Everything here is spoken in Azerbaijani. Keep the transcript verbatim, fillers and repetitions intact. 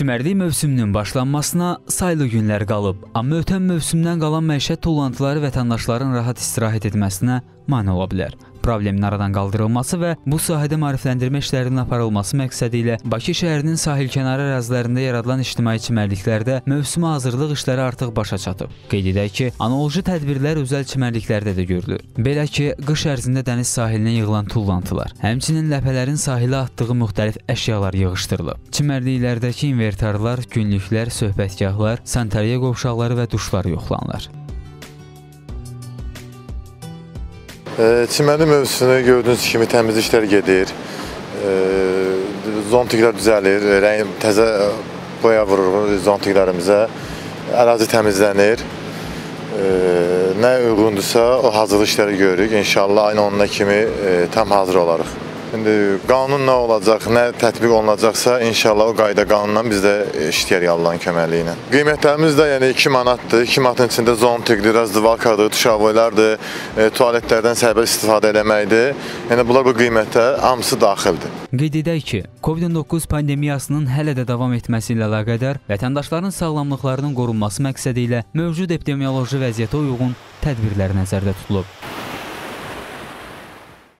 Çimərlik mövsümünün başlanmasına sayılı günlər qalıb, amma ötən mövsümdən qalan məişət tullantıları vətəndaşların rahat istirahət etməsinə mane ola bilər. Problemin aradan qaldırılması və bu sahədə maarifləndirmə işlərinin aparılması məqsədi ilə Bakı şəhərinin sahilkənarı ərazilərində yaradılan ictimai çimərliklərdə mövsümə hazırlıq işləri artıq başa çatıb. Qeyd edək ki, analoji tədbirlər özəl çimərliklərdə də görülür. Belə ki, qış ərzində dəniz sahilinə yığılan tullantılar, həmçinin ləpələrin sahilə atdığı müxtəlif əşyalar yığışdırılıb. Çimərliklərdəki inventarlar, günlüklər, söhbətgahlar, sanitariya qovşaqları və duşlar yoxlanılır. Çimərlik mövzusunu gördüyünüz kimi təmizliklər gedir, zontiklər düzəlir, təzə boya vurur zontiklərimizə, ərazi təmizlənir. Nə uyğundursa o hazırlıq işləri görürük. İnşallah ayın onuna kimi tam hazır olarıq. İndi qanun nə olacaq, nə tətbiq olunacaqsa, inşallah o qayda qanundan biz də işləyərik Allahın köməkliyi ilə. Qiymətlərimiz də yəni iki manatdır. iki manatın içində zontikdir, razdivalkadır, tuşavoylardır, e, tualetlərdən sərbəst istifadə eləməkdir. Yəni bunlar bu qiymətə hamısı daxildir. Qeyd edək ki, Covid on doqquz pandemiyasının hələ də davam etməsi ilə əlaqədar vətəndaşların sağlamlıqlarının qorunması məqsədi ilə mövcud epidemioloji vəziyyətə uyğun tədbirlər nəzərdə tutulub.